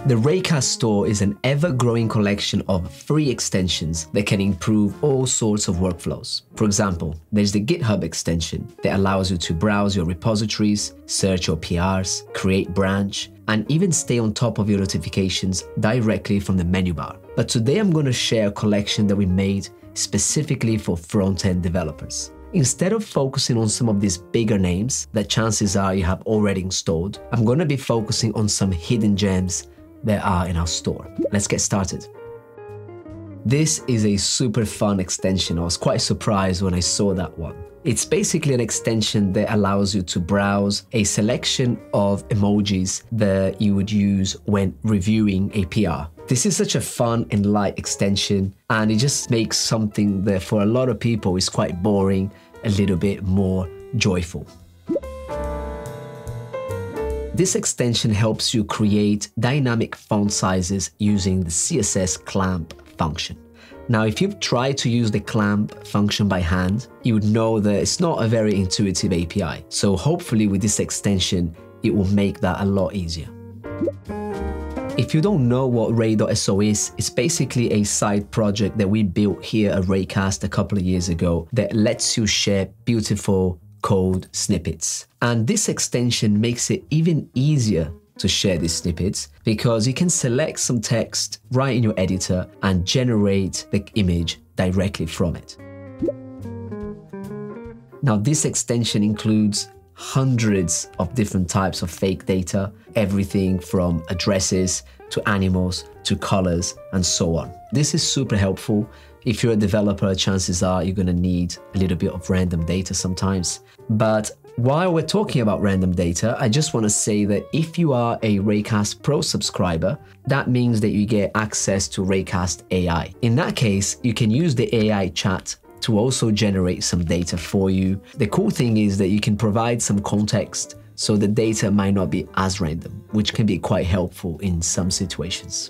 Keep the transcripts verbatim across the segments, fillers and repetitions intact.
The Regex Store is an ever-growing collection of free extensions that can improve all sorts of workflows. For example, there's the Github extension that allows you to browse your repositories, search your P Rs, create branch, and even stay on top of your notifications directly from the menu bar. But today I'm going to share a collection that we made specifically for front-end developers. Instead of focusing on some of these bigger names that chances are you have already installed, I'm going to be focusing on some hidden gems that are in our store. Let's get started. This is a super fun extension. I was quite surprised when I saw that one. It's basically an extension that allows you to browse a selection of emojis that you would use when reviewing a P R. This is such a fun and light extension, and it just makes something that for a lot of people is quite boring a little bit more joyful. This extension helps you create dynamic font sizes using the C S S clamp function. Now, if you've tried to use the clamp function by hand, you would know that it's not a very intuitive A P I. So hopefully with this extension, it will make that a lot easier. If you don't know what ray dot S O is, it's basically a side project that we built here at Raycast a couple of years ago that lets you share beautiful code snippets. And this extension makes it even easier to share these snippets because you can select some text right in your editor and generate the image directly from it. Now, this extension includes hundreds of different types of fake data, everything from addresses to animals to colors and so on. This is super helpful. If you're a developer, chances are you're going to need a little bit of random data sometimes. But while we're talking about random data, I just want to say that if you are a Raycast Pro subscriber, that means that you get access to Raycast A I. In that case, you can use the A I chat to also generate some data for you. The cool thing is that you can provide some context so the data might not be as random, which can be quite helpful in some situations.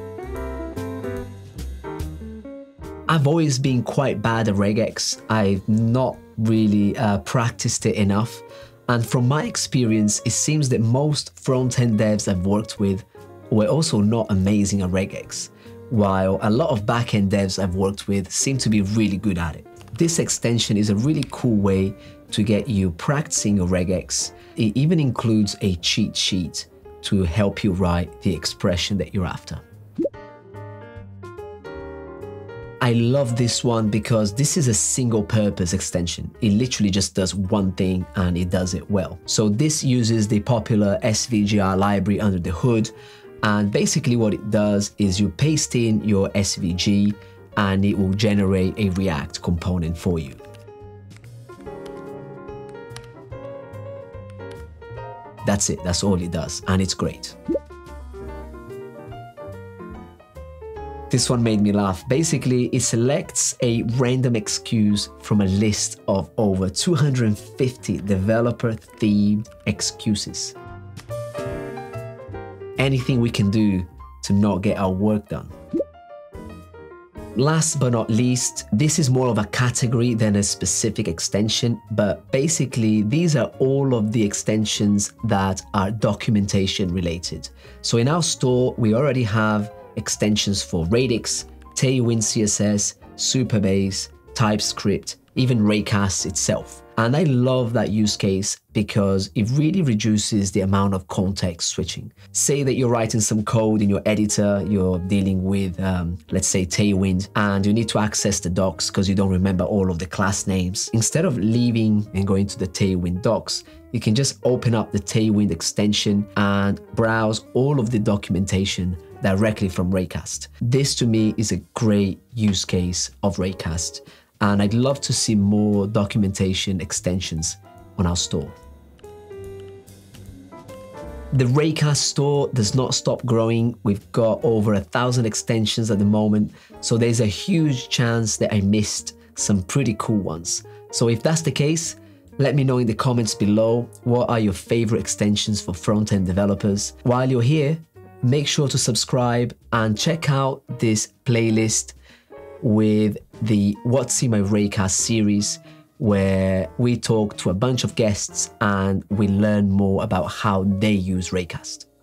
I've always been quite bad at regex. I've not really uh, practiced it enough. And from my experience, it seems that most front-end devs I've worked with were also not amazing at regex, while a lot of back-end devs I've worked with seem to be really good at it. This extension is a really cool way to get you practicing your regex. It even includes a cheat sheet to help you write the expression that you're after. I love this one because this is a single purpose extension. It literally just does one thing and it does it well. So this uses the popular S V G R library under the hood. And basically what it does is you paste in your S V G and it will generate a React component for you. That's it, that's all it does, and it's great. This one made me laugh. Basically, it selects a random excuse from a list of over two hundred fifty developer-themed excuses. Anything we can do to not get our work done. Last but not least, this is more of a category than a specific extension, but basically these are all of the extensions that are documentation related. So in our store, we already have extensions for Radix, Tailwind C S S, Supabase, TypeScript, even Raycast itself. And I love that use case because it really reduces the amount of context switching. Say that you're writing some code in your editor, you're dealing with, um, let's say, Tailwind, and you need to access the docs because you don't remember all of the class names. Instead of leaving and going to the Tailwind docs, you can just open up the Tailwind extension and browse all of the documentation directly from Raycast. This to me is a great use case of Raycast. And I'd love to see more documentation extensions on our store. The Raycast store does not stop growing. We've got over a thousand extensions at the moment, so there's a huge chance that I missed some pretty cool ones. So if that's the case, let me know in the comments below, what are your favorite extensions for front-end developers? While you're here, make sure to subscribe and check out this playlist with the What's in My Raycast series, where we talk to a bunch of guests and we learn more about how they use Raycast.